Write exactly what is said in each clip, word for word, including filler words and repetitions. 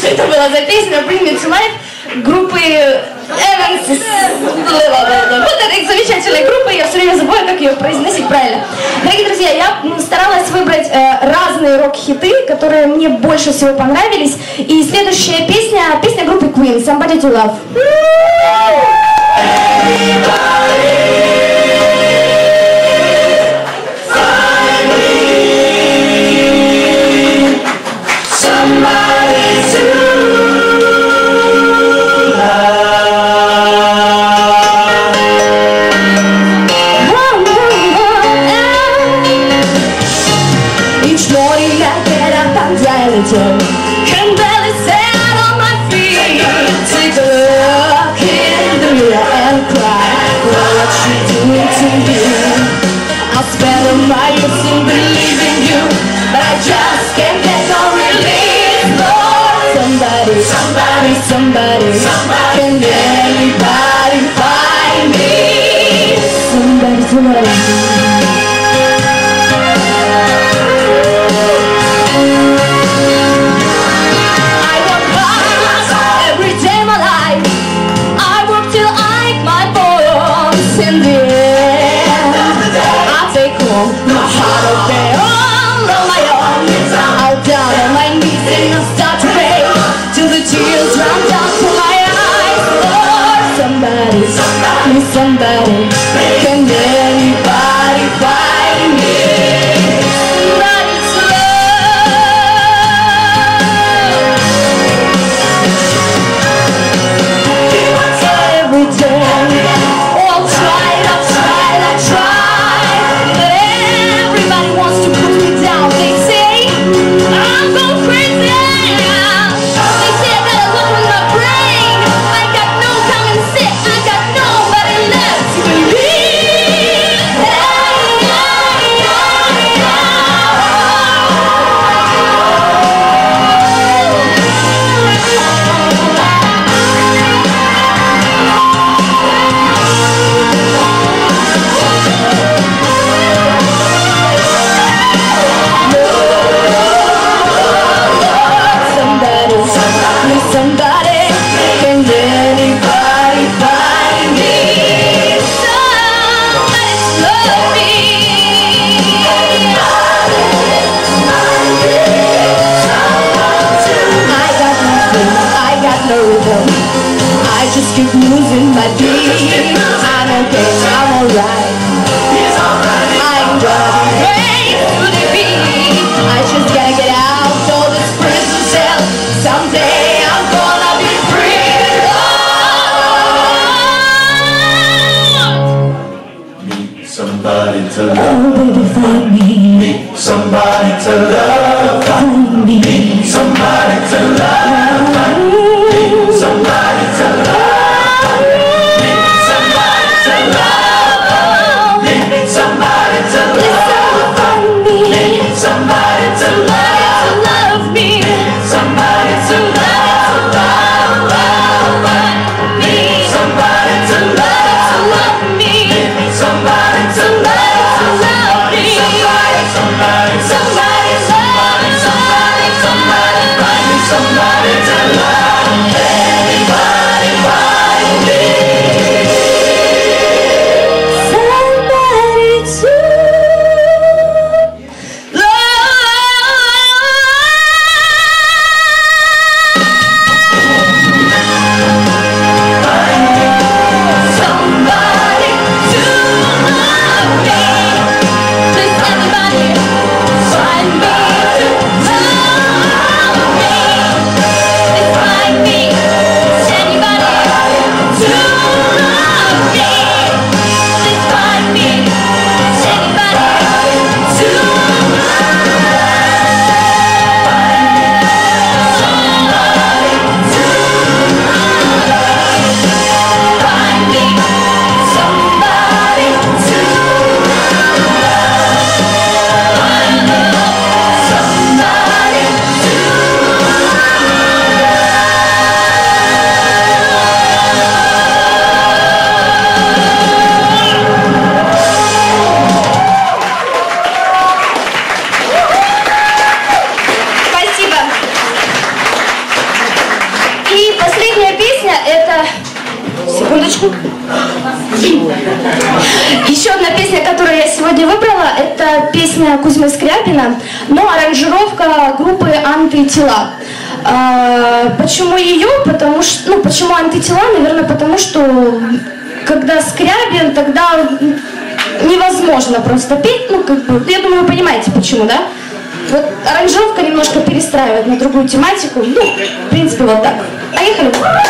что это была за песня Bring Me To Life группы Evanescence. Вот этой замечательной группы, я все время забываю, как ее произносить правильно. Дорогие друзья, я старалась выбрать э, разные рок-хиты, которые мне больше всего понравились. И следующая песня, песня группы Queen, Somebody To Love. Can barely stand on my feet. Take a look in the mirror and cry for what you do to me. I'll spend all my years in believing you, but I just can't get no relief. Lord, somebody, somebody, somebody, somebody. Can anybody find me? Somebody to love. My heart will pay all on my own. I'll down on my knees and I'll start to pray till the tears run down to my eyes. Lord, somebody, somebody, somebody, can anybody find me? Somebody to love. Every day, oh, I'll try, I'll try, I'll try. Wants to put me down. They say I'm going crazy. They say I got a lot with my brain. I got no common sense. I got nobody left to believe. Somebody, can anybody find me? Somebody to love me. I got nothing, I got no rhythm. I just keep losing my beat. I'm okay, I'm alright. I ain't gonna be brave to the beat. I just gotta get out all this prison cell someday. Somebody to love, oh, baby, find me. me. Somebody to love, find me. me. Somebody to love, me. Somebody to love, me. Somebody to love, me. Somebody to love, me. Somebody to love, me. Somebody to love, me. Somebody to love, me. Somebody to love, love me. Somebody, somebody, somebody, somebody, somebody, somebody, find me somebody to love. Anybody find me? Somebody to love. Хорошо. Еще одна песня, которую я сегодня выбрала, это песня Кузьмы Скрябина, но аранжировка группы «Антитела». А, почему ее? Потому что, ну, почему «Антитела»? Наверное, потому что когда Скрябин, тогда невозможно просто петь, ну, как бы, я думаю, вы понимаете, почему, да? Вот аранжировка немножко перестраивает на другую тематику, ну, в принципе, вот так. Поехали!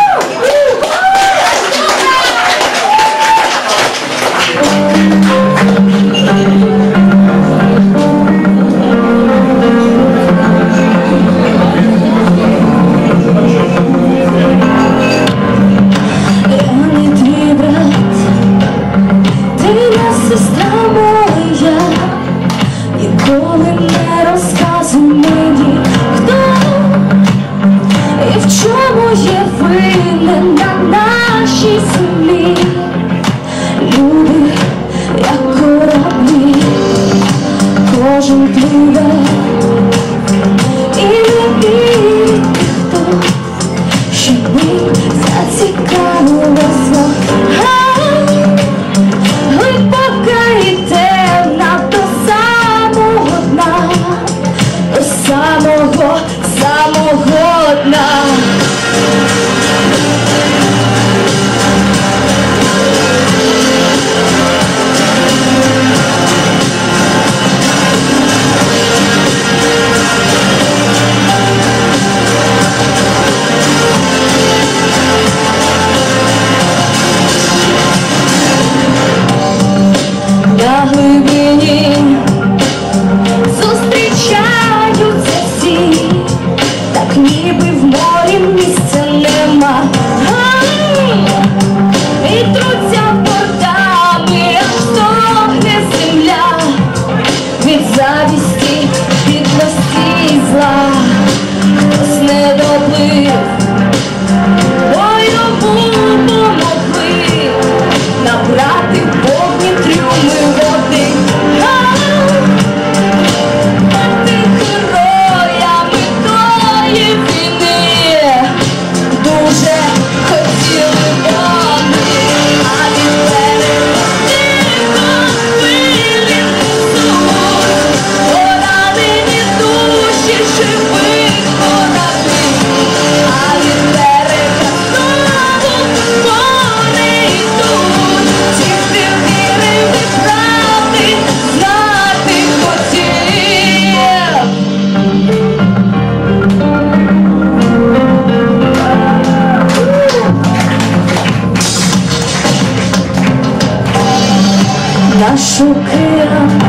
Наш океан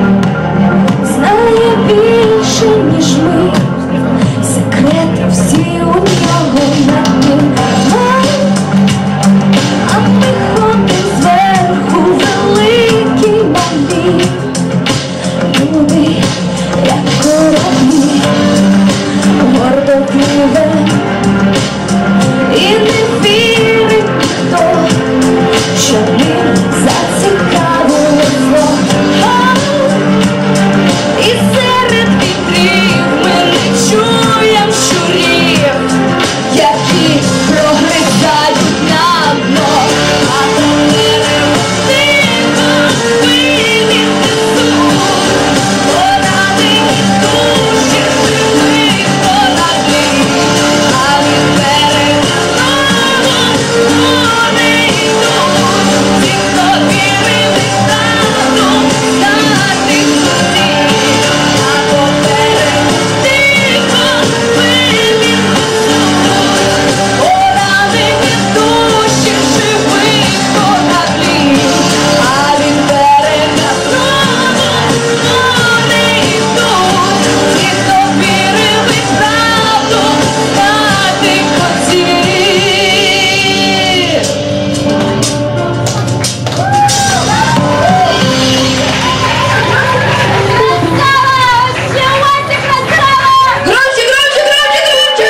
знає більше, ніж ми, секрети всі у нього на дні. А ми ходимо зверху, великі малі, люди, як кораблі, гордо пливе, і не вірить ніхто, що ним зацікавило. І серед вітрів ми не чуєм щурів, які прогризають на дно, а до перемогтиго хвилі несуть поранені душі живих кораблів, а від берега знову вони йдуть, ті, хто вірили в правду, знати куди, а до перемогтиго хвилі несуть поранені душі живих кораблів, а від берега знову вони йдуть, ті, хто вірили в правду, знати куди. Громче, громче, громче, громче!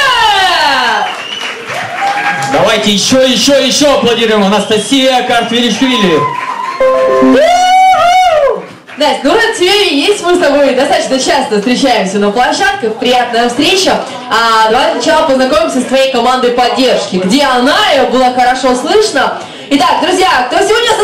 Давайте еще, еще, еще аплодируем Анастасия Картвелишвили. Настя, ну рад тебя видеть, мы с тобой достаточно часто встречаемся на площадках, приятная встреча. А, давай сначала познакомимся с твоей командой поддержки. Где она? Ее было хорошо слышно. Итак, друзья, кто сегодня